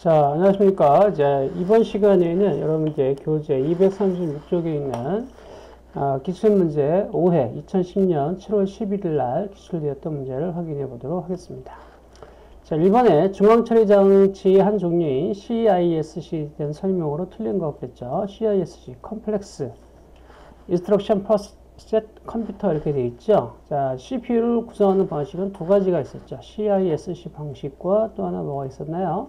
자, 안녕하십니까. 이제 이번 시간에는 여러분들 교재 236쪽에 있는 기출문제 5회 2010년 7월 11일 날 기출되었던 문제를 확인해 보도록 하겠습니다. 자, 1번에 중앙처리장치 한 종류인 CISC에 대한 설명으로 틀린 거 그랬죠. CISC, 컴플렉스, 인스트럭션 프로셋 컴퓨터 이렇게 되어 있죠. 자, CPU를 구성하는 방식은 두 가지가 있었죠. CISC 방식과 또 하나 뭐가 있었나요?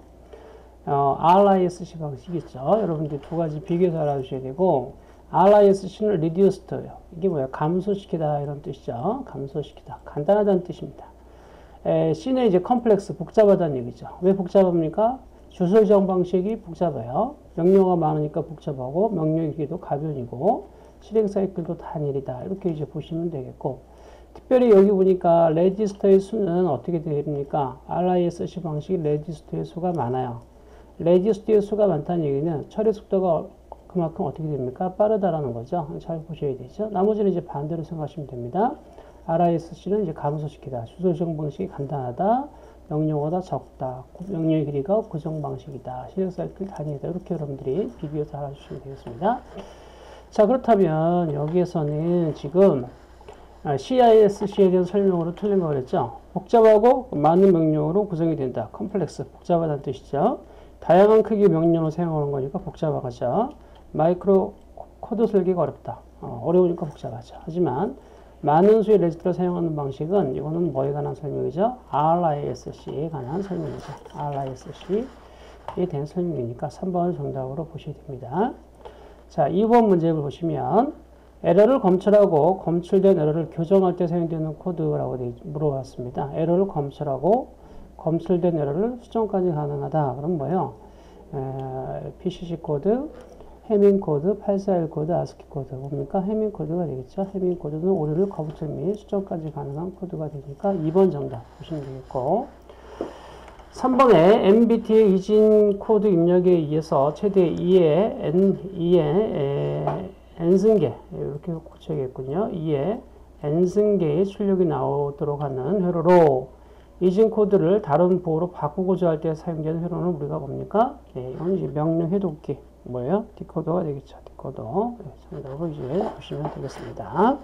RISC 방식이 있죠. 여러분들 두 가지 비교해서 알아주셔야 되고, RISC는 reduced예요. 이게 뭐야? 감소시키다 이런 뜻이죠. 감소시키다. 간단하다는 뜻입니다. C는 이제 컴플렉스, 복잡하다는 얘기죠. 왜 복잡합니까? 주소 지정 방식이 복잡해요. 명령어가 많으니까 복잡하고, 명령의 길이도 가변이고, 실행 사이클도 단일이다. 이렇게 이제 보시면 되겠고, 특별히 여기 보니까 레지스터의 수는 어떻게 됩니까? RISC 방식이 레지스터의 수가 많아요. 레지스터의 수가 많다는 얘기는 처리 속도가 그만큼 어떻게 됩니까? 빠르다라는 거죠. 잘 보셔야 되죠. 나머지는 이제 반대로 생각하시면 됩니다. RISC는 이제 감소시키다. 주소 지정 방식이 간단하다. 명령어가 적다. 명령의 길이가 고정 방식이다. 실행 사이클 단위이다. 이렇게 여러분들이 비교해서 알아주시면 되겠습니다. 자, 그렇다면 여기에서는 지금 CISC에 대한 설명으로 틀린 거 그랬죠. 복잡하고 많은 명령어로 구성이 된다. 컴플렉스, 복잡하다는 뜻이죠. 다양한 크기의 명령어를 사용하는 거니까 복잡하죠. 마이크로 코드 설계가 어렵다. 어려우니까 복잡하죠. 하지만 많은 수의 레지스터를 사용하는 방식은 이거는 뭐에 관한 설명이죠? RISC에 관한 설명이죠. RISC에 대한 설명이니까 3번을 정답으로 보셔야 됩니다. 자, 2번 문제를 보시면 에러를 검출하고 검출된 에러를 교정할 때 사용되는 코드라고 물어봤습니다. 에러를 검출하고 검출된 에러를 수정까지 가능하다. 그럼 뭐예요? PCC 코드, 해밍 코드, 841 코드, ASCII 코드. 뭡니까? 해밍 코드가 되겠죠. 해밍 코드는 오류를 검출 및 수정까지 가능한 코드가 되니까 2번 정답 보시면 되겠고, 3번에 MBT의 이진 코드 입력에 의해서 최대 2의 n승계 이렇게 고쳐야겠군요. 2의 n승계의 출력이 나오도록 하는 회로로 이진 코드를 다른 보호로 바꾸고자 할 때 사용되는 회로는 우리가 뭡니까? 이건 이제 명령 해독기 뭐예요? 디코더가 되겠죠. 디코더. 정답으로 이제 보시면 되겠습니다.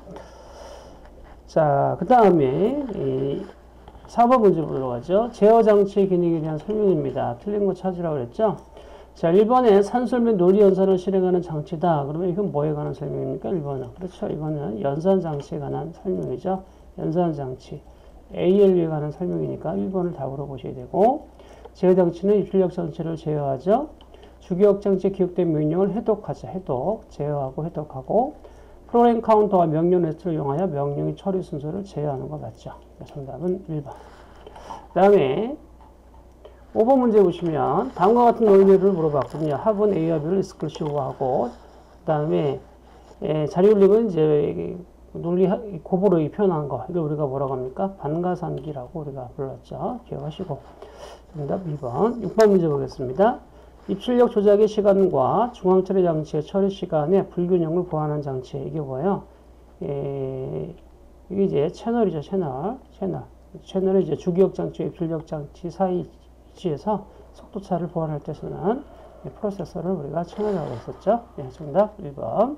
자, 그 다음에 4번 문제 보도록 하죠. 제어 장치의 기능에 대한 설명입니다. 틀린 거 찾으라고 그랬죠? 자, 1번에 산술 및 논리 연산을 실행하는 장치다. 그러면 이건 뭐에 관한 설명입니까? 1번은. 그렇죠. 이거는 연산 장치에 관한 설명이죠. 연산 장치. ALU에 관한 설명이니까 1번을 답으로 보셔야 되고, 제어 장치는 입출력 장치를 제어하죠. 주기억 장치에 기억된 명령을 해독하죠. 해독. 제어하고 해독하고, 프로그램 카운터와 명령 리스트를 이용하여 명령의 처리 순서를 제어하는 거 맞죠? 정답은 1번. 그 다음에 5번 문제 보시면 다음과 같은 논리를 물어봤거든요. 합은 A와 B를 익스클루시브 하고, 그 다음에 자리올림은 이제 논리 곱으로 표현한 거, 이걸 우리가 뭐라고 합니까? 반가산기라고 우리가 불렀죠. 기억하시고. 정답 2번. 6번 문제 보겠습니다. 입출력 조작의 시간과 중앙처리 장치의 처리 시간의 불균형을 보완하는 장치. 이게 뭐예요? 이게 이제 채널이죠. 채널은 이제 주기억 장치와 입출력 장치 사이 위치에서 속도차를 보완할 때 쓰는 프로세서를 우리가 채널이라고 했었죠. 정답 1번.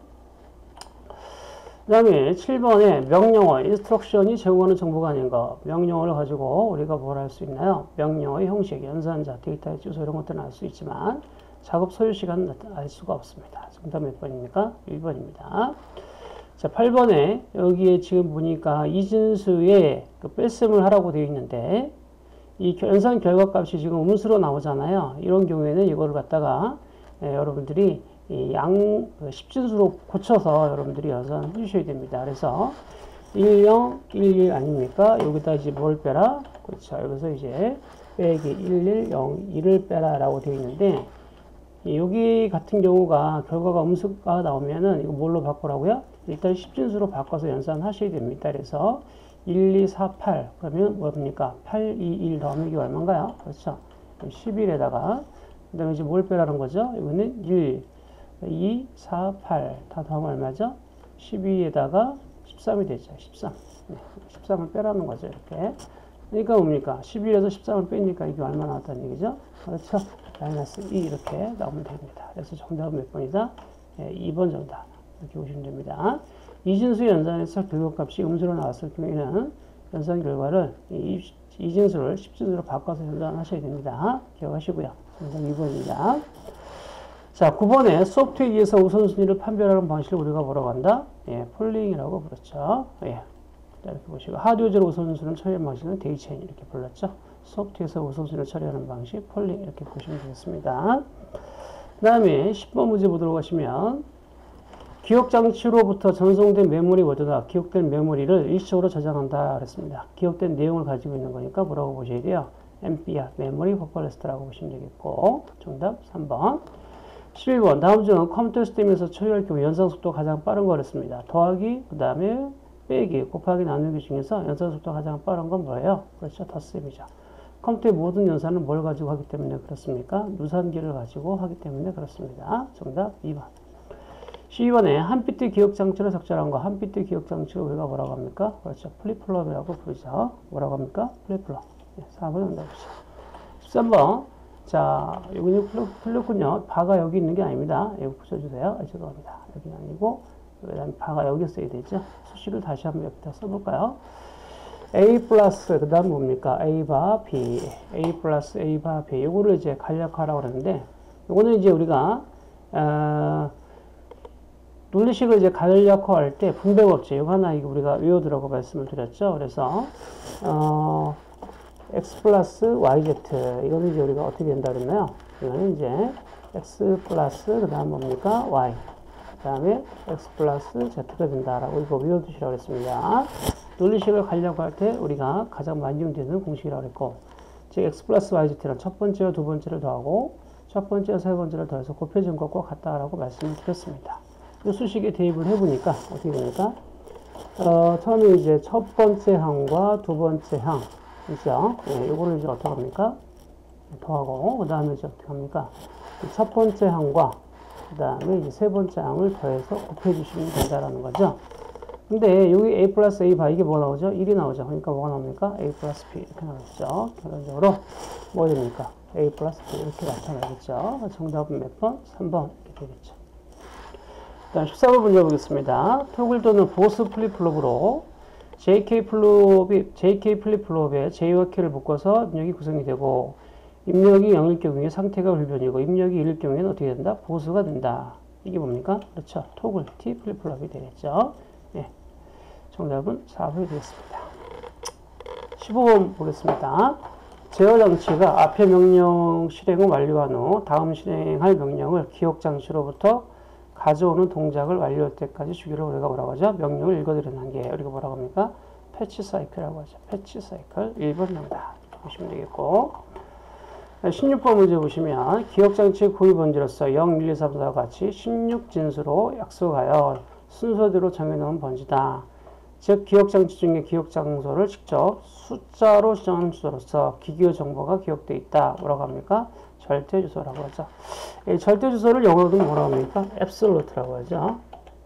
그 다음에 7번에 명령어, 인스트럭션이 제공하는 정보가 아닌 거. 명령어를 가지고 우리가 뭘 할 수 있나요? 명령어의 형식, 연산자, 데이터의 주소 이런 것들은 알 수 있지만 작업 소요 시간은 알 수가 없습니다. 정답 몇 번입니까? 1번입니다. 자, 8번에 여기에 지금 보니까 이진수의 그 뺄셈을 하라고 되어 있는데 이 연산 결과값이 지금 음수로 나오잖아요. 이런 경우에는 이거를 갖다가 여러분들이 이 10진수로 고쳐서 여러분들이 연산해 주셔야 됩니다. 그래서 10, 11 아닙니까? 여기다 이제 뭘 빼라? 그렇죠. 여기서 이제 빼기 11, 0, 1을 빼라 라고 되어 있는데, 여기 같은 경우가 결과가 음수가 나오면은 이거 뭘로 바꾸라고요? 일단 10진수로 바꿔서 연산하셔야 됩니다. 그래서 1, 2, 4, 8. 그러면 뭡니까? 8, 2, 1 더하면 이게 얼마인가요? 그렇죠. 11에다가, 그 다음에 이제 뭘 빼라는 거죠? 이거는 1, 2, 4, 8. 다 더하면 얼마죠? 12에다가 13이 되죠. 13. 13을 빼라는 거죠. 이렇게. 그러니까 뭡니까? 11에서 13을 빼니까 이게 얼마 나왔다는 얘기죠? 그렇죠. 마이너스 2 이렇게 나오면 됩니다. 그래서 정답은 몇 번이다? 2번 정답. 이렇게 보시면 됩니다. 이진수 연산에서 결과값이 음수로 나왔을 경우에는 연산 결과를 이진수를 10진수로 바꿔서 연산하셔야 됩니다. 기억하시고요. 정답 2번입니다. 자, 9번에 소프트에 의해서 우선순위를 판별하는 방식을 우리가 뭐라고 한다? 폴링이라고 부르죠. 이렇게 보시고 하드웨어로 우선순위를 처리하는 방식은 데이체인 이렇게 불렀죠. 소프트에서 우선순위를 처리하는 방식 폴링 이렇게 보시면 되겠습니다. 그 다음에 10번 문제 보도록 하시면 기억장치로부터 전송된 메모리 워드가 기억된 메모리를 일시적으로 저장한다 그랬습니다. 기억된 내용을 가지고 있는 거니까 뭐라고 보셔야 돼요? MBR, 메모리 버퍼 레스트라고 보시면 되겠고 정답 3번. 11번 다음 중 컴퓨터 시스템에서 처리할 경우 연산 속도가 가장 빠른 거랬습니다. 더하기, 그 다음에 빼기, 곱하기, 나누기 중에서 연산 속도가 가장 빠른 건 뭐예요? 그렇죠. 덧셈이죠. 컴퓨터의 모든 연산은 뭘 가지고 하기 때문에 그렇습니까? 누산기를 가지고 하기 때문에 그렇습니다. 정답 2번. 12번에 한 비트 기억장치로 적절한 거, 한 비트 기억장치를 우리가 뭐라고 합니까? 그렇죠. 플립플롭이라고 부르죠. 뭐라고 합니까? 플립플롭. 4번 정답이죠. 13번. 자, 여기 틀렸군요. 바가 여기 있는 게 아닙니다. 여기 붙여주세요. 죄송합니다. 여기는 아니고, 그 다음에 바가 여기 써야 되죠. 수식을 다시 한번 여기다 써볼까요? A 플러스, 그 다음 뭡니까? A 바 B. A 플러스 A 바 B. 요거를 이제 간략화하라고 그러는데, 요거는 이제 우리가, 논리식을 이제 간략화할 때 분배법칙, 이거 하나 우리가 외워두라고 말씀을 드렸죠. 그래서, x 플러스 yz. 이거는 이제 우리가 어떻게 된다 그랬나요? 이거는 이제 x 플러스, 그 다음 뭡니까? y. 그 다음에 x 플러스 z가 된다라고 이거 외워두시라고 했습니다. 논리식을 간략화할 때 우리가 가장 많이 이용되는 공식이라고 했고, 즉, x 플러스 yz는 첫 번째와 두 번째를 더하고, 첫 번째와 세 번째를 더해서 곱해준 것과 같다라고 말씀을 드렸습니다. 이 수식에 대입을 해보니까 어떻게 됩니까? 처음에 이제 첫 번째 항과 두 번째 항, 그죠? 요거를 이제 어떻게 합니까? 더하고, 그 다음에 이제 어떻게 합니까? 첫 번째 항과, 그 다음에 이제 세 번째 항을 더해서 곱해주시면 된다라는 거죠. 근데 여기 a 플러스 a 바, 이게 뭐가 나오죠? 1이 나오죠. 그러니까 뭐가 나옵니까? a 플러스 b 이렇게 나오죠. 결론적으로 뭐가 됩니까? a 플러스 b 이렇게 나타나겠죠. 정답은 몇 번? 3번 이렇게 되겠죠. 다음 14번 문제 보겠습니다. 토글 또는 보스 플립플롭으로 JK 플립플롭에 J와 K를 묶어서 입력이 구성이 되고, 입력이 0일 경우에 상태가 불변이고, 입력이 1일 경우에는 어떻게 된다? 보수가 된다. 이게 뭡니까? 그렇죠. 토글 T 플립플롭이 되겠죠. 네. 정답은 4번이 되겠습니다. 15번 보겠습니다. 제어 장치가 앞의 명령 실행을 완료한 후 다음 실행할 명령을 기억 장치로부터 가져오는 동작을 완료할 때까지 주기를 우리가 뭐라고 하죠? 명령을 읽어드리는 한계. 우리가 뭐라고 합니까? 패치 사이클이라고 하죠. 패치 사이클 1번 정답 보시면 되겠고, 16번 문제 보시면 기억장치 구입 번지로서 0, 1, 2, 3, 4와 같이 16진수로 약속하여 순서대로 정해놓은 번지다. 즉 기억장치 중에 기억장소를 직접 숫자로 지정한 주소로서 기기의 정보가 기억되어 있다. 뭐라고 합니까? 절대 주소라고 하죠. 절대 주소를 영어로는 뭐라고 합니까? absolute라고 하죠.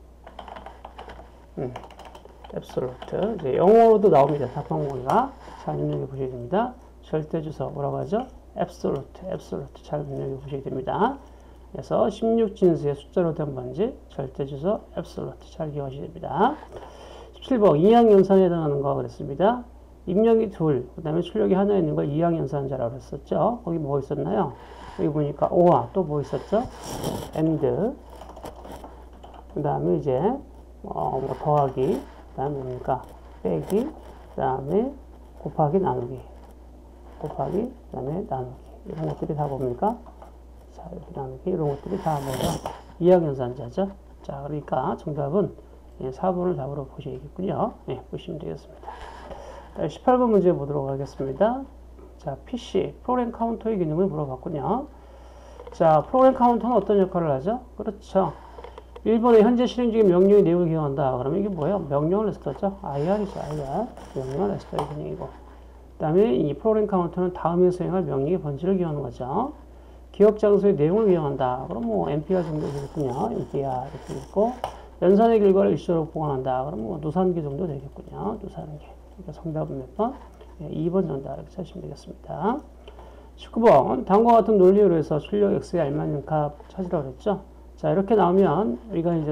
absolute. 이제 영어로도 나옵니다. 답변공이가 잘 입력해 보셔야 됩니다. 절대 주소 뭐라고 하죠? absolute 잘 입력해 보셔야 됩니다. 그래서 16진수의 숫자로 된 번지, 절대 주소 absolute 잘 기억하셔야 됩니다. 17번 이항연산에 해당하는 거 그랬습니다. 입력이 둘, 그 다음에 출력이 하나 있는 걸 이항연산자라고 했었죠. 거기 뭐 있었나요? 여기 보니까 오와 또 뭐 있었죠? and, 그 다음에 이제 뭐 더하기, 그 다음에 뭡니까? 빼기, 그 다음에 곱하기, 나누기, 곱하기, 그 다음에 나누기, 이런 것들이 다 뭡니까? 자, 이렇게 나누기, 이런 것들이 다 뭐죠? 이항연산자죠. 자, 그러니까 정답은 4번을 답으로 보시겠군요. 네, 보시면 되겠습니다. 18번 문제 보도록 하겠습니다. 자, PC, 프로그램 카운터의 기능을 물어봤군요. 자, 프로그램 카운터는 어떤 역할을 하죠? 그렇죠. 1번에 현재 실행 중인 명령의 내용을 기억한다. 그러면 이게 뭐예요? 명령을 레스터죠. IR이죠, IR. 명령을 레스터의 기능이고. 그 다음에 이 프로그램 카운터는 다음에 수행할 명령의 번지를 기억하는 거죠. 기억 장소의 내용을 기억한다. 그럼 뭐 MPR 정도 되겠군요. MPR 이렇게 있고. 연산의 결과를 일시적으로 보관한다. 그럼 뭐 누산기 정도 되겠군요. 누산기. 그러니까 정답은 몇 번? 네, 2번 정답 이렇게 찾으시면 되겠습니다. 19번 다음과 같은 논리로 해서 출력 x에 알맞는 값 찾으라고 그랬죠. 자, 이렇게 나오면 우리가 이제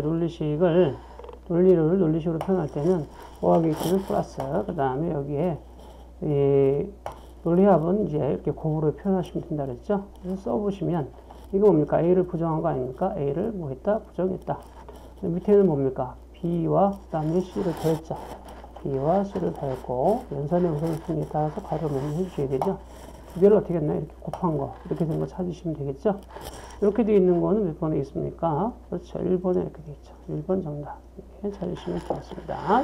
논리식으로 표현할 때는 더하기 x는 플러스, 그 다음에 여기에 이 논리합은 이제 이렇게 곱으로 표현하시면 된다 그랬죠. 그래서 써보시면 이거 뭡니까? a를 부정한 거 아닙니까? a를 뭐 했다? 부정했다. 밑에는 뭡니까? b와 그 다음에 c를 더했죠. b와 c를 더했고 연산의 우선순위에 따라서 괄호 메모 해주셔야 되죠. 두 개를 어떻게 했나요? 이렇게 곱한 거, 이렇게 된 거 찾으시면 되겠죠. 이렇게 되어 있는 거는 몇 번에 있습니까? 그렇죠. 1번에 이렇게 되어 있죠. 1번 정답. 이렇게 찾으시면 되겠습니다.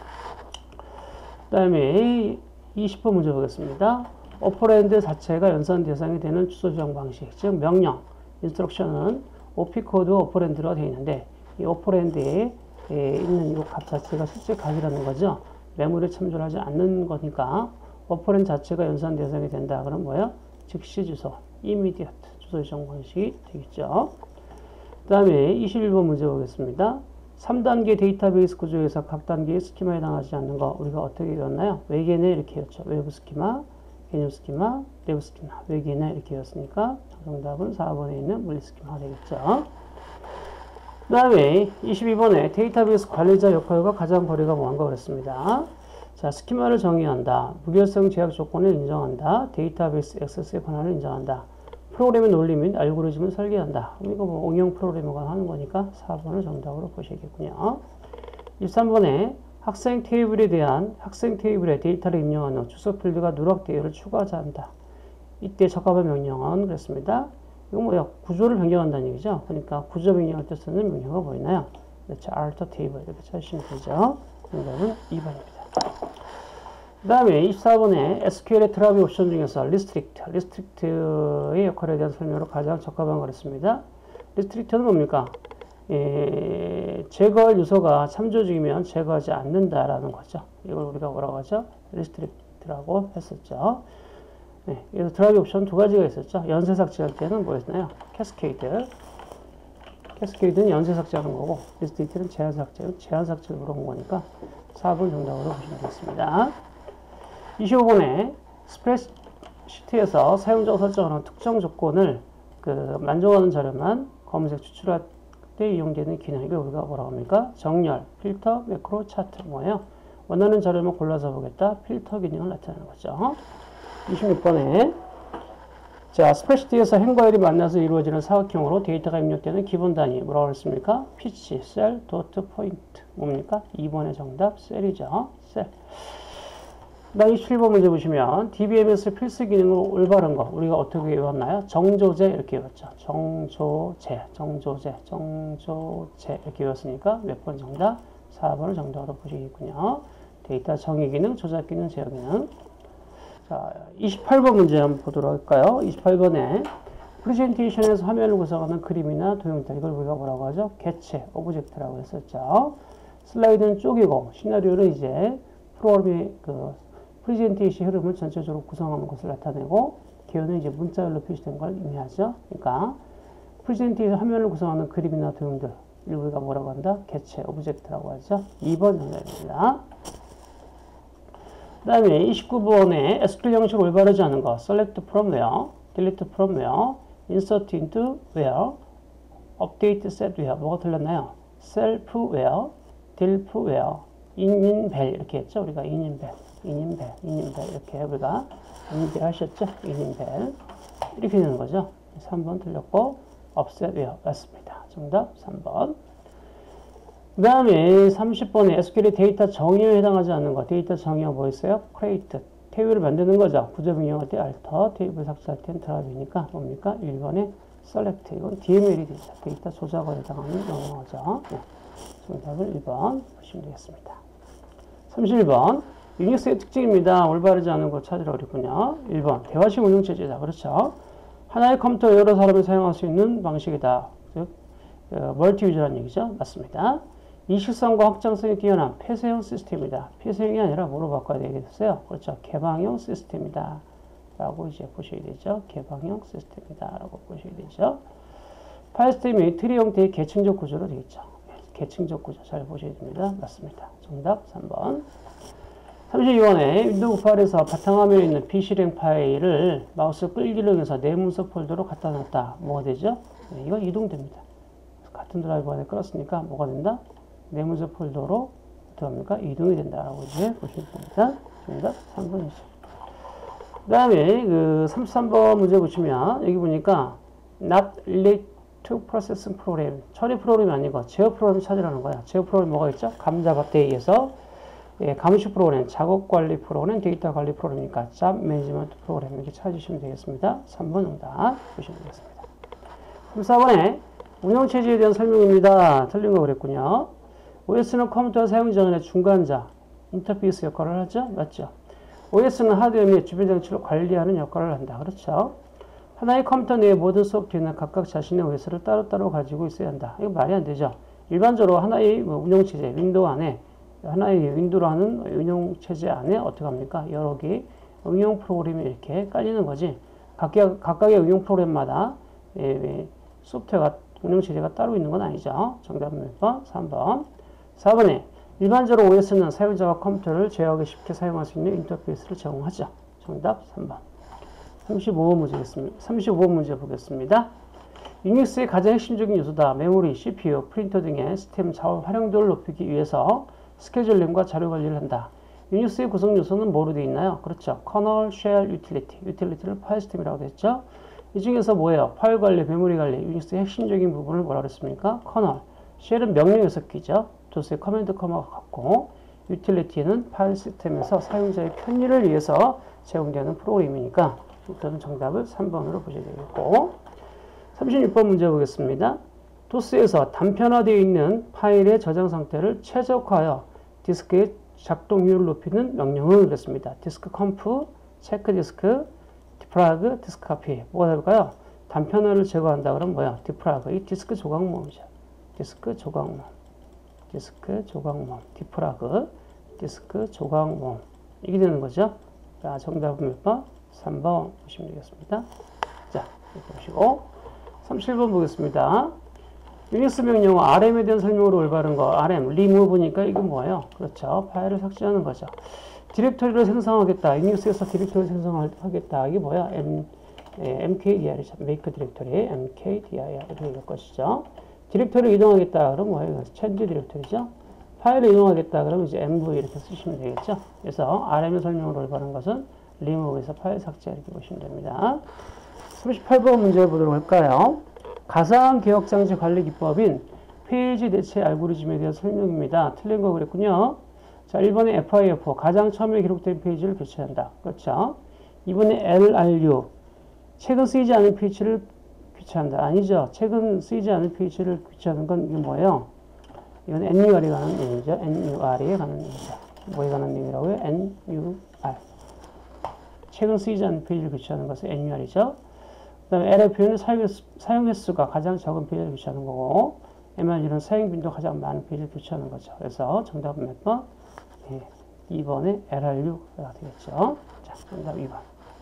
그 다음에 20번 문제 보겠습니다. 오퍼랜드 자체가 연산 대상이 되는 주소 지정 방식, 즉 명령, 인스트럭션은 OP-코드 오퍼랜드로 되어 있는데 이 오퍼랜드에 있는 이 값 자체가 실제 값이라는 거죠. 메모리에 참조하지 않는 거니까 오퍼랜드 자체가 연산 대상이 된다. 그럼 뭐예요? 즉시 주소, immediate 주소 지정 방식이 되겠죠. 그 다음에 21번 문제 보겠습니다. 3단계 데이터베이스 구조에서 각 단계의 스키마에 해당하지 않는 거 우리가 어떻게 외웠나요? 외계내 이렇게 외웠죠. 외부 스키마, 개념 스키마, 내부 스키마, 외계내 이렇게 외웠으니까 정답은 4번에 있는 물리 스키마가 되겠죠. 그 다음에 22번에 데이터베이스 관리자 역할과 가장 거리가 뭐한가 그랬습니다. 자, 스키마를 정의한다. 무결성 제약 조건을 인정한다. 데이터베이스 액세스의 권한을 인정한다. 프로그램의 논리 및 알고리즘을 설계한다. 이거 뭐 응용 프로그래머가 하는 거니까 4번을 정답으로 보시겠군요. 23번에 학생 테이블에 데이터를 입력한 후 주소 필드가 누락 대열을 추가하자 한다. 이때 적합한 명령은 그랬습니다. 이거 뭐야? 구조를 변경한다는 얘기죠. 그러니까 구조 변경할 때 쓰는 명령어가 뭐였나요? 그렇죠. alter table 이렇게 찾으시면 되죠. 정답은 2번입니다. 그 다음에 24번에 SQL의 드랍 옵션 중에서 restrict의 역할에 대한 설명으로 가장 적합한 거였습니다. restrict는 뭡니까? 제거할 요소가 참조 중이면 제거하지 않는다라는 거죠. 이걸 우리가 뭐라고 하죠? restrict라고 했었죠. 네, 그래서 드랍 옵션 두 가지가 있었죠. 연쇄 삭제할 때는 뭐였나요? 캐스케이드는 연쇄 삭제하는 거고, restrict는 제한 삭제를 물어본 거니까 4번 정답으로 보시면 되겠습니다. 25번에 스프레드시트에서 사용자가 설정하는 특정 조건을 만족하는 자료만 검은색 추출할 때 이용되는 기능, 이걸 우리가 뭐라고 합니까? 정렬, 필터, 매크로, 차트 뭐예요? 원하는 자료만 골라서 보겠다. 필터 기능을 나타내는 거죠. 26번에 자, 스프레드시트에서 행과 일이 만나서 이루어지는 사각형으로 데이터가 입력되는 기본 단위 뭐라고 했습니까? 피치, 셀, 도트, 포인트 뭡니까? 2번의 정답 셀이죠. 셀. 그 다음 27번 문제 보시면 DBMS 필수 기능을 올바른 거 우리가 어떻게 외웠나요? 정조제 이렇게 외웠죠. 정조제 이렇게 외웠으니까 몇 번 정답? 4번을 정답으로 보시겠군요. 데이터 정의 기능, 조작 기능, 제어 기능. 자, 28번 문제 한번 보도록 할까요? 28번에 프레젠테이션에서 화면을 구성하는 그림이나 도형들 이걸 우리가 뭐라고 하죠? 개체, 오브젝트라고 했었죠. 슬라이드는 쪼개고 시나리오는 이제 프로그램의 프레젠테이션 흐름을 전체적으로 구성하는 것을 나타내고 개요는 이제 문자열로 표시된 걸 의미하죠. 그러니까 프레젠테이션 화면을 구성하는 그림이나 도형들 이걸 우리가 뭐라고 한다? 개체, 오브젝트라고 하죠. 2번 정답입니다. 그 다음에 29번에 SQL 형식을 올바르지 않은 거 select from where, delete from where, insert into where, update set where 뭐가 틀렸나요? self where, delf where, in bell 이렇게 했죠. 우리가 in bell 이렇게 우리가 인인벨 하셨죠? 인인벨 이렇게 되는 거죠. 3번 틀렸고 offset where 맞습니다. 정답 3번. 그 다음에 30번에 SQL의 데이터 정의에 해당하지 않는 거. 데이터 정의가 뭐 있어요? create. 테이블을 만드는 거죠. 구조 변경할 때 alter, 테이블 삭제할 때는 드랍이니까 뭡니까? 1번에 select. 이건 DML이 되죠. 데이터 조작에 해당하는 명령어죠. 네. 정답은 1번 보시면 되겠습니다. 31번. 유닉스의 특징입니다. 올바르지 않은 거 찾으라 그랬군요. 1번. 대화식 운영체제다. 그렇죠. 하나의 컴퓨터 여러 사람이 사용할 수 있는 방식이다. 즉, 멀티 유저라는 얘기죠. 맞습니다. 이식성과 확장성이 뛰어난 폐쇄형 시스템이다. 폐쇄형이 아니라 뭐로 바꿔야 되겠어요? 그렇죠. 개방형 시스템이다. 라고 이제 보셔야 되죠. 개방형 시스템이다. 라고 보셔야 되죠. 파일 시스템이 트리 형태의 계층적 구조로 되어 있죠. 계층적 구조 잘 보셔야 됩니다. 맞습니다. 정답 3번. 32번에 윈도우 파일에서 바탕화면에 있는 비실행 파일을 마우스 끌기를 이용해서 내 문서 폴더로 갖다 놨다. 뭐가 되죠? 네, 이건 이동됩니다. 같은 드라이브 안에 끌었으니까 뭐가 된다? 내 문서 폴더로 어떡합니까? 이동이 된다라고 이제 보시면 됩니다. 정답 3번이죠. 그 다음에 그 33번 문제 보시면 여기 보니까 not relate to processing program. 처리 프로그램이 아니고 제어 프로그램 찾으라는 거야. 제어 프로그램 뭐가 있죠? 감자밭에 의해서 감시 프로그램, 작업 관리 프로그램, 데이터 관리 프로그램이니까 잡 매니지먼트 프로그램 이렇게 찾으시면 되겠습니다. 3번 정답 보시면 되겠습니다. 34번에 운영체제에 대한 설명입니다. 틀린 거 그랬군요. OS는 컴퓨터 사용 전의 중간자, 인터페이스 역할을 하죠? 맞죠? OS는 하드웨어 및 주변 장치를 관리하는 역할을 한다. 그렇죠? 하나의 컴퓨터 내의 모든 소프트웨어는 각각 자신의 OS를 따로따로 가지고 있어야 한다. 이거 말이 안 되죠? 일반적으로 하나의 운영체제, 윈도우 안에 하나의 윈도우로 하는 운영체제 안에 어떻게 합니까? 여러 개의 응용 프로그램이 이렇게 깔리는 거지. 각각의 응용 프로그램마다 소프트웨어가, 운영체제가 따로 있는 건 아니죠. 정답은 몇 번? 3번. 4번에 일반적으로 OS는 사용자가 컴퓨터를 제어하기 쉽게 사용할 수 있는 인터페이스를 제공하죠. 정답 3번. 35번 문제 보겠습니다. 유닉스의 가장 핵심적인 요소다. 메모리, CPU, 프린터 등의 시스템 자원 활용도를 높이기 위해서 스케줄링과 자료 관리를 한다. 유닉스의 구성 요소는 뭐로 되어 있나요? 그렇죠. 커널, 쉘, 유틸리티. 유틸리티를 파일 시스템이라고 했죠. 이 중에서 뭐예요? 파일 관리, 메모리 관리, 유닉스의 핵심적인 부분을 뭐라고 했습니까? 커널. 쉘은 명령의 섞이죠. 도스의 커맨드 커머가 같고, 유틸리티는 파일 시스템에서 사용자의 편의를 위해서 제공되는 프로그램이니까 일단은 정답을 3번으로 보셔야 되겠고, 36번 문제 보겠습니다. 도스에서 단편화되어 있는 파일의 저장 상태를 최적화하여 디스크의 작동률을 높이는 명령을 그랬습니다. 디스크 컴프, 체크 디스크, 디프라그, 디스크 카피. 뭐가 될까요? 단편화를 제거한다 그러면 뭐야? 디프라그. 이 디스크 조각모음이죠. 디스크 조각모음. 디스크 조각모음. 디프라그. 디스크 조각모음. 이게 되는 거죠. 자, 정답은 몇 번? 3번 보시면 되겠습니다. 자, 이렇게 보시고 37번 보겠습니다. 유닉스 명령어 RM에 대한 설명으로 올바른 거. RM, remove니까 이건 뭐예요? 그렇죠. 파일을 삭제하는 거죠. 디렉토리를 생성하겠다. 유닉스에서 디렉토리를 생성하겠다. 이게 뭐야? mkdir이죠. make 디렉토리, mkdir 이렇게 될 것이죠. 디렉토리를 이동하겠다. 그럼 뭐예요? change 디렉토리죠. 파일을 이동하겠다. 그러면 이제 mv 이렇게 쓰시면 되겠죠. 그래서 RM의 설명으로 올바른 것은 remove에서 파일 삭제 이렇게 보시면 됩니다. 38번 문제 보도록 할까요? 가상 기억 장치 관리 기법인 페이지 대체 알고리즘에 대한 설명입니다. 틀린 거 그랬군요. 자, 1번에 FIF, 가장 처음에 기록된 페이지를 교체한다. 그렇죠. 2번에 LRU, 최근 쓰이지 않은 페이지를 교체한다. 아니죠. 최근 쓰이지 않은 페이지를 교체하는 건 이게 뭐예요? 이건 NUR에 가는 얘기죠. NUR에 가는 얘기죠. 뭐에 가는 얘기라고요? NUR. 최근 쓰이지 않은 페이지를 교체하는 것은 NUR이죠. 그 다음에 LFU는 사용 횟수가 가장 적은 페이지를 교체하는 거고, MRU는 사용 빈도가 가장 많은 페이지를 교체하는 거죠. 그래서 정답은 몇 번? 네, 2번에 LRU가 되겠죠. 자, 정답 2번.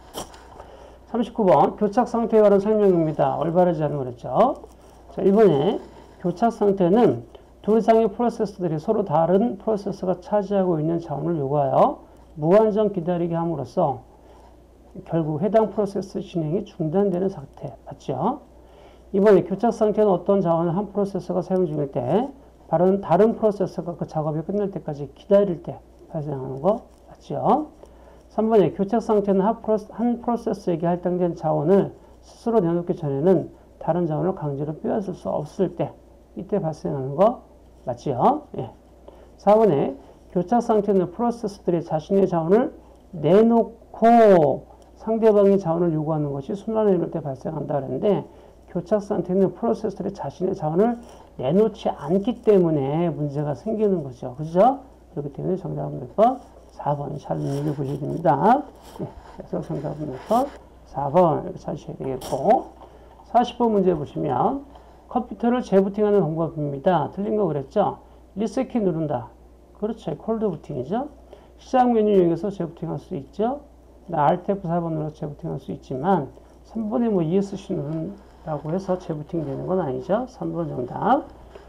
39번, 교착 상태에 관한 설명입니다. 올바르지 않은 거랬죠. 자, 1번에 교착 상태는 두 이상의 프로세서들이 서로 다른 프로세서가 차지하고 있는 자원을 요구하여 무한정 기다리게 함으로써 결국 해당 프로세스 진행이 중단되는 상태. 맞죠? 이번에 교착 상태는 어떤 자원을 한 프로세서가 사용 중일 때 다른 프로세서가 그 작업이 끝날 때까지 기다릴 때 발생하는 거. 맞죠? 3번에 교착 상태는 한 프로세서에게 할당된 자원을 스스로 내놓기 전에는 다른 자원을 강제로 빼앗을 수 없을 때 이때 발생하는 거. 맞죠? 예. 4번에 교착 상태는 프로세서들이 자신의 자원을 내놓고 상대방의 자원을 요구하는 것이 순환을 이룰 때 발생한다 그랬는데, 교착 상태는 프로세서들이 자신의 자원을 내놓지 않기 때문에 문제가 생기는 거죠. 그죠? 그렇기 때문에 정답은 몇 번? 4번. 잘 눈여겨보셔야 됩니다. 네, 그래서 정답은 몇 번? 4번. 이렇게 찾으셔야 되겠고, 40번 문제 보시면 컴퓨터를 재부팅하는 방법입니다. 틀린 거 그랬죠? 리셋키 누른다. 그렇죠. 콜드 부팅이죠. 시작 메뉴 이용해서 재부팅할 수 있죠. Alt F4번으로 재부팅할 수 있지만 3번에 ESC 누른다고 해서 재부팅 되는 건 아니죠. 3번 정답.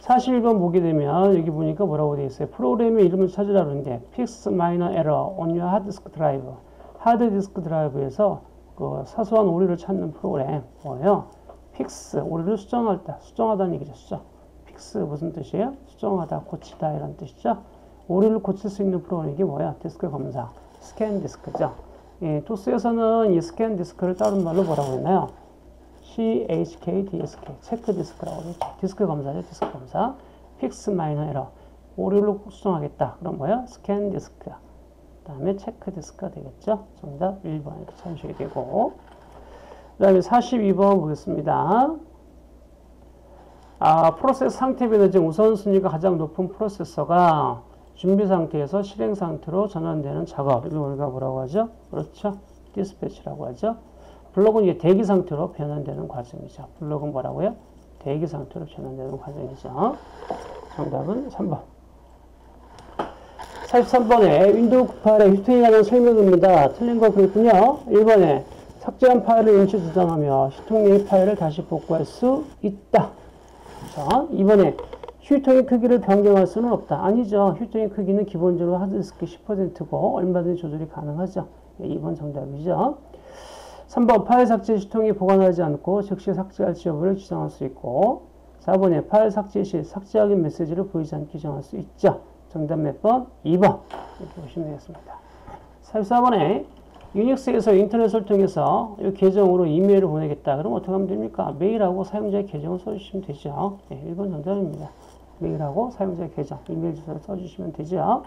41번 보게 되면 여기 보니까 뭐라고 되어 있어요? 프로그램의 이름을 찾으라 그러는데 fix minor error on your hard disk drive. 하드 디스크 드라이브에서 그 사소한 오류를 찾는 프로그램 뭐예요? fix 오류를 수정하다는 얘기죠. 수정. fix 무슨 뜻이에요? 수정하다, 고치다 이런 뜻이죠. 오류를 고칠 수 있는 프로그램 이게 뭐야? 디스크 검사, 스캔 디스크죠. 예, 토스에서는 이 스캔 디스크를 다른 말로 뭐라고 했나요? CHKDSK, 체크 디스크라고 하죠. 디스크 검사죠, 디스크 검사. fix minor error, 오류를 수정하겠다. 그럼 뭐야? 스캔 디스크. 그 다음에 체크 디스크가 되겠죠. 정답 1번 이렇게 찾으셔야 되고. 그 다음에 42번 보겠습니다. 프로세스 상태 변화중 우선순위가 가장 높은 프로세서가 준비 상태에서 실행 상태로 전환되는 작업. 이걸 우리가 뭐라고 하죠? 그렇죠. 디스패치라고 하죠. 블록은 이제 대기 상태로 변환되는 과정이죠. 블록은 뭐라고요? 대기 상태로 변환되는 과정이죠. 정답은 3번. 43번에 윈도우 98의 휴통에 관한 설명입니다. 틀린 거 그랬군요. 1번에 삭제한 파일을 임시 저장하며 휴통 내 파일을 다시 복구할 수 있다. 자, 2번에 휴통의 크기를 변경할 수는 없다. 아니죠. 휴통의 크기는 기본적으로 하드디스크 10%고 얼마든지 조절이 가능하죠. 2번 정답이죠. 3번 파일 삭제 휴통이 보관하지 않고 즉시 삭제할지 여부를 지정할 수 있고 4번에 파일 삭제 시 삭제하기 메시지를 보이지 않게 정할 수 있죠. 정답 몇 번? 2번. 이렇게 보시면 되겠습니다. 44번에 유닉스에서 인터넷을 통해서 이 계정으로 이메일을 보내겠다. 그럼 어떻게 하면 됩니까? 메일하고 사용자의 계정을 써주시면 되죠. 네, 1번 정답입니다. 메일하고 사용자의 계정, 이메일 주소를 써주시면 되죠.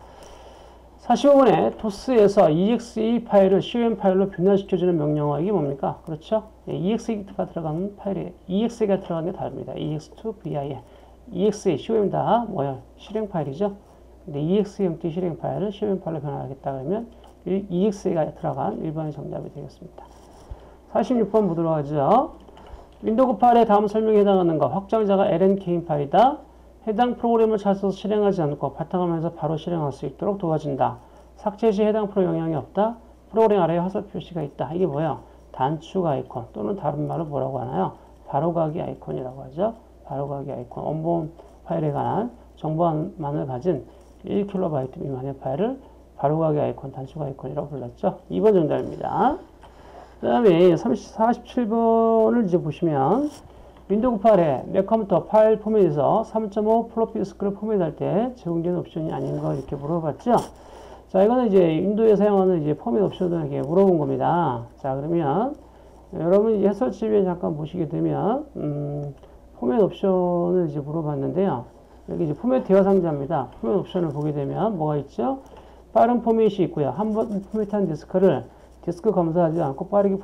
45번에 도스에서 exe 파일을 com 파일로 변환시켜주는 명령어 이게 뭡니까? 그렇죠? 네, exe가 들어가는 파일에 exe가 들어가는 게 다릅니다. ex2vir exe, com 다 뭐야? 실행 파일이죠. 근데 exe 형태 실행 파일을 com 파일로 변환하겠다 그러면 exe가 들어간 1번의 정답이 되겠습니다. 46번 보도록 하죠. 윈도우 98의 다음 설명에 해당하는 것. 확장자가 ln-keym 파일이다. 해당 프로그램을 찾아서 실행하지 않고 바탕화면에서 바로 실행할 수 있도록 도와준다. 삭제 시 해당 프로 영향이 없다. 프로그램 아래에 화살 표시가 있다. 이게 뭐야? 단축 아이콘 또는 다른 말로 뭐라고 하나요? 바로가기 아이콘이라고 하죠. 바로가기 아이콘. 원본 파일에 관한 정보만을 가진 1KB 미만의 파일을 바로가기 아이콘, 단축 아이콘이라고 불렀죠. 2번 정답입니다. 그 다음에 47번을 이제 보시면 윈도우 98에 맥 컴퓨터 파일 포맷에서 3.5 플로피 디스크를 포맷할 때 제공되는 옵션이 아닌 거 이렇게 물어봤죠. 자, 이거는 이제 윈도우에 사용하는 이제 포맷 옵션을 이렇게 물어본 겁니다. 자, 그러면 여러분 이 해설집에 잠깐 보시게 되면 포맷 옵션을 이제 물어봤는데요. 여기 이제 포맷 대화 상자입니다. 포맷 옵션을 보게 되면 뭐가 있죠? 빠른 포맷이 있고요. 한번 포맷한 디스크를 디스크 검사하지 않고 빠르게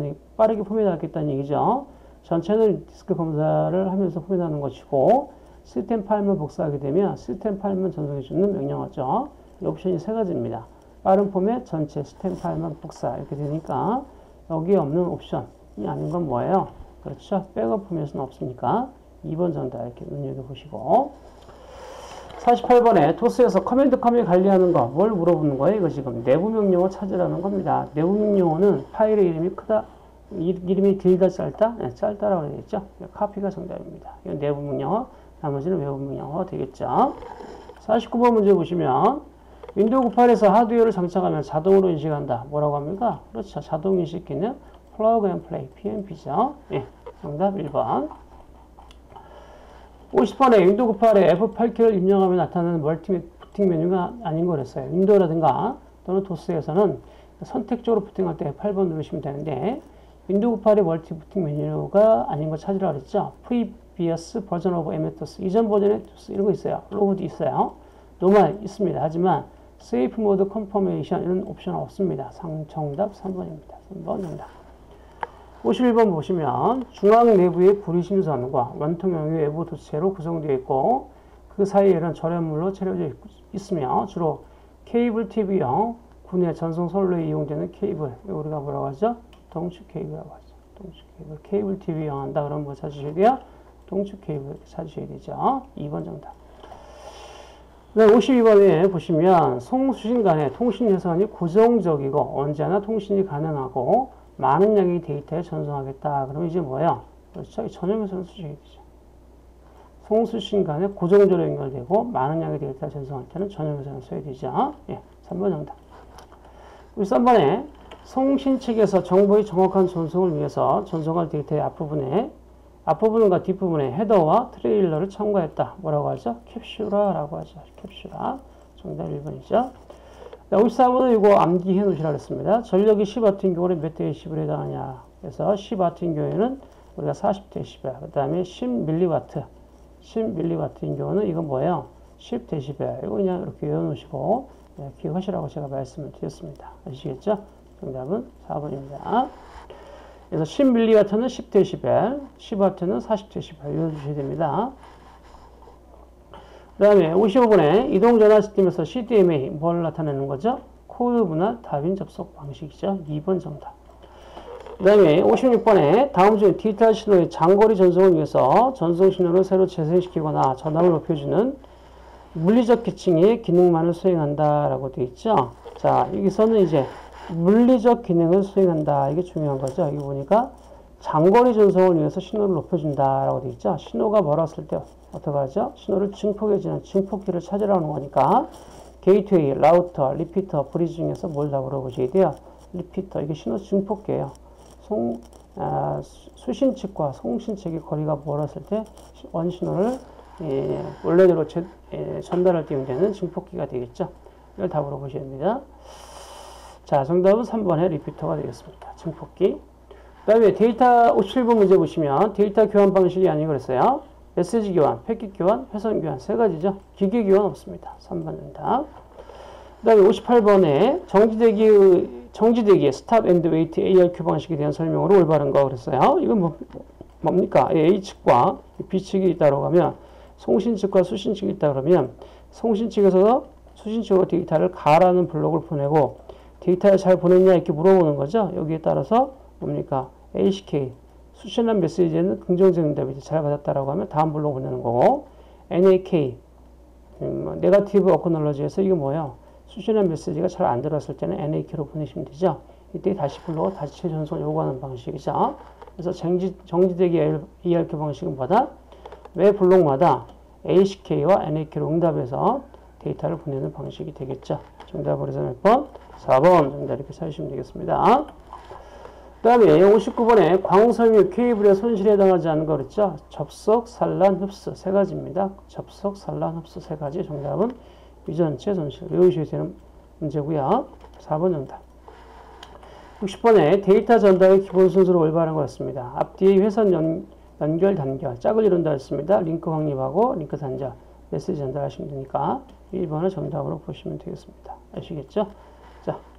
포맷하겠다는 얘기죠. 전체는 디스크 검사를 하면서 포맷하는 것이고 시스템 파일만 복사하게 되면 시스템 파일만 전송해주는 명령어죠. 이 옵션이 세 가지입니다. 빠른 포맷, 전체, 시스템 파일만 복사 이렇게 되니까 여기에 없는 옵션이 아닌 건 뭐예요? 그렇죠. 백업 포맷은 없으니까 2번 정답 이렇게 눈여겨보시고 48번에 토스에서 커맨드 컴이 관리하는 거 뭘 물어보는 거예요? 이거 지금 내부 명령어 찾으라는 겁니다. 내부 명령어는 파일의 이름이 크다, 이름이 길다 짧다? 네, 짧다라고 되겠죠. 카피가 정답입니다. 이건 내부 명령어, 나머지는 외부 명령어가 되겠죠. 49번 문제 보시면 윈도우 98에서 하드웨어를 장착하면 자동으로 인식한다. 뭐라고 합니까? 그렇죠. 자동 인식기는 플러그 앤 플레이, PNP죠. 예, 정답 1번. 50번에 윈도우 98에 F8키를 입력하면 나타나는 멀티 부팅 메뉴가 아닌 거랬어요. 윈도우라든가 또는 도스에서는 선택적으로 부팅할 때 8번 누르시면 되는데 윈도우 98의 멀티 부팅 메뉴가 아닌 거 찾으라 그랬죠. Previous version of MS-DOS 이전 버전의 DOS 이런 거 있어요. 로고도 있어요. 노멀 있습니다. 하지만 Safe Mode Confirmation 이런 옵션 없습니다. 정답 3번입니다. 3번 정답. 51번 보시면 중앙 내부의 구리심선과 원통형의 외부 도체로 구성되어 있고 그 사이에는 절연물로 채워져 있으며 주로 케이블 TV형 군의 전송 선로에 이용되는 케이블, 우리가 뭐라고 하죠? 동축 케이블이라고 하죠. 동축 케이블, 케이블 TV형 한다 그러면 뭐 찾으셔야 돼요? 동축 케이블 찾으셔야 되죠. 2번 정답. 네, 52번에 보시면 송수신 간의 통신 예선이 고정적이고 언제나 통신이 가능하고 많은 양의 데이터에 전송하겠다. 그러면 이제 뭐예요? 그렇죠? 전용 예선을 쓰셔야 되죠. 송수신 간에 고정조로 연결되고 많은 양의 데이터를 전송할 때는 전용 회선을 써야 되죠. 예, 3번 정답. 우리 3번에 송신 측에서 정보의 정확한 전송을 위해서 전송할 데이터의 앞부분과 뒷부분에 헤더와 트레일러를 첨가했다. 뭐라고 하죠? 캡슐화라고 하죠. 캡슐화. 정답 1번이죠. 54번은 이거 암기해 놓으시라고 했습니다. 전력이 10W인 경우는 몇 대 10을 해당하냐. 그래서 10W인 경우에는 우리가 40데시벨, 그 다음에 10mW, 10mW인 경우는 이건 뭐예요? 10데시벨. 이거 그냥 이렇게 외워놓으시고 기억하시라고 제가 말씀을 드렸습니다. 아시겠죠? 정답은 4번입니다. 그래서 10mW는 10데시벨, 10W는 40데시벨 외워주셔야 됩니다. 그 다음에 55번에 이동전화 시스템에서 CDMA 뭘 나타내는 거죠? 코드 분할 다빈 접속 방식이죠. 2번 정답. 그 다음에 56번에 다음 중 디지털 신호의 장거리 전송을 위해서 전송 신호를 새로 재생시키거나 전압을 높여주는 물리적 계층의 기능만을 수행한다라고 되어 있죠. 자, 여기서는 이제 물리적 기능을 수행한다. 이게 중요한 거죠. 여기 보니까 장거리 전송을 위해서 신호를 높여준다라고 되어 있죠. 신호가 멀었을 때 어떻게 하죠? 신호를 증폭해주는 증폭기를 찾으라는 거니까 게이트웨이, 라우터, 리피터, 브리지 중에서 뭘 다 물어보셔야 돼요. 리피터, 이게 신호 증폭기예요. 수신 측과 송신 측의 거리가 멀었을 때 원신호를 원래대로 전달할 때 되는 증폭기가 되겠죠. 이걸 다 물어보셔야 됩니다. 자, 정답은 3번의 리피터가 되겠습니다. 증폭기. 그 다음에 데이터 57번 문제 보시면 데이터 교환 방식이 아니고 그랬어요. 메시지 교환, 패킷 교환, 회선 교환 세 가지죠. 기계 교환 없습니다. 3번 정답. 그 다음에 58번에 정지대기의 스탑 앤드 웨이트 ARQ 방식에 대한 설명으로 올바른 거 그랬어요. 이건 뭡니까? A 측과 B 측이 있다고 하면 송신 측과 수신 측이 있다 그러면 송신 측에서 수신 측으로 데이터를 가라는 블록을 보내고 데이터를 잘 보냈냐 이렇게 물어보는 거죠. 여기에 따라서 뭡니까? ACK 수신한 메시지에는 긍정적 응답이지 잘 받았다라고 하면 다음 블록 보내는 거고 NAK 네거티브 어크놀러지에서 이게 뭐예요? 수신한 메시지가 잘 안 들어왔을 때는 NAK로 보내시면 되죠. 이때 다시 불러고 다시 재전송을 요구하는 방식이죠. 그래서 정지되기 ARQ 방식은 뭐다? 매 블록마다 ACK와 NAK로 응답해서 데이터를 보내는 방식이 되겠죠. 정답을 그래서 몇 번? 4번 정답 이렇게 찾으시면 되겠습니다. 그 다음에 59번에 광섬유 케이블의 손실에 해당하지 않은 거 그랬죠. 접속, 산란, 흡수 세 가지입니다. 접속, 산란, 흡수 세 가지. 정답은 유전체 손실 외우셔야 되는 문제고요. 4번 정답. 60번에 데이터 전달의 기본 순서로 올바른 것 같습니다. 앞뒤의 회선 연결 단결 짝을 이룬다 했습니다. 링크 확립하고 링크 단절 메시지 전달하시면 되니까 1번을 정답으로 보시면 되겠습니다. 아시겠죠? 자,